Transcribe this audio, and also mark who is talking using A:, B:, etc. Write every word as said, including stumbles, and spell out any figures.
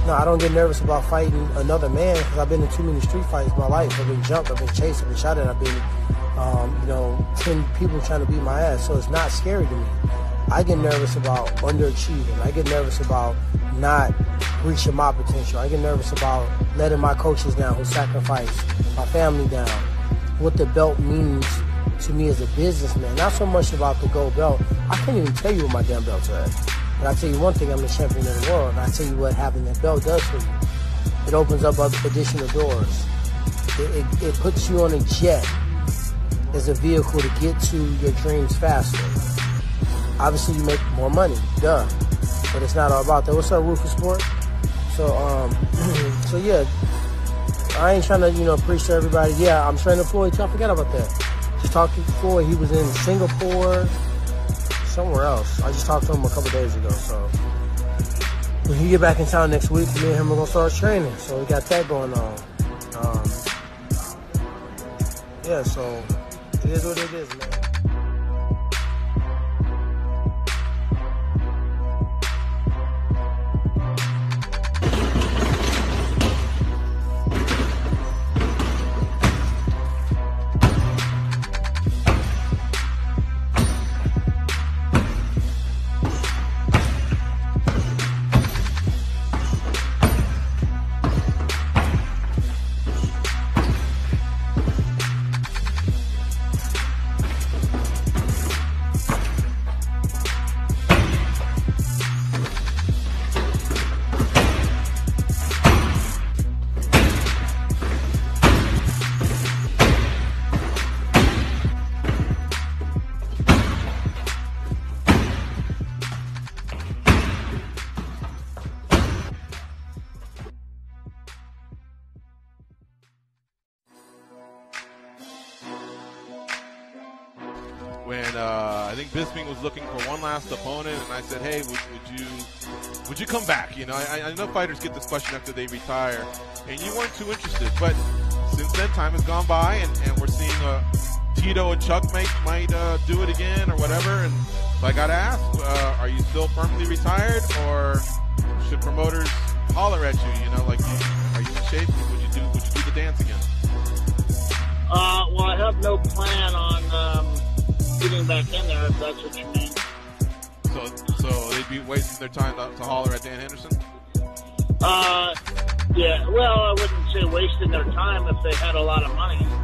A: No, I don't get nervous about fighting another man because I've been in too many street fights in my life. I've been jumped, I've been chased, I've been shot at, I've been, um, you know, ten people trying to beat my ass. So it's not scary to me. I get nervous about underachieving. I get nervous about not reaching my potential. I get nervous about letting my coaches down who sacrificed, my family down. What the belt means to me as a businessman. Not so much about the gold belt. I can't even tell you what my damn belts are at. But I tell you one thing, I'm the champion of the world. And I tell you what having that belt does for you. It opens up other additional doors. It, it, it puts you on a jet as a vehicle to get to your dreams faster. Obviously, you make more money, duh. But it's not all about that. What's up, Rufus Sport? So, um, so yeah, I ain't trying to, you know, preach to everybody. Yeah, I'm training Floyd. I forgot about that. Just talked to Floyd. He was in Singapore, somewhere else. I just talked to him a couple days ago. So when he get back in town next week, me and him are gonna start training. So we got that going on. Um, yeah, so it is what it is, man.
B: When uh, I think Bisping was looking for one last opponent, and I said, "Hey, would, would you would you come back?" You know, I, I know fighters get this question after they retire, and you weren't too interested. But since then, time has gone by, and, and we're seeing uh, Tito and Chuck might might uh, do it again or whatever. And so I got to ask: uh, are you still firmly retired, or should promoters holler at you? You know, like, are you in shape? Would you do Would you do the dance again?
C: Uh, well, I have no plan on. Um getting back in there, if that's what you mean.
B: So, so they'd be wasting their time to, to holler at Dan Henderson?
C: Uh, yeah, well, I wouldn't say wasting their time if they had a lot of money.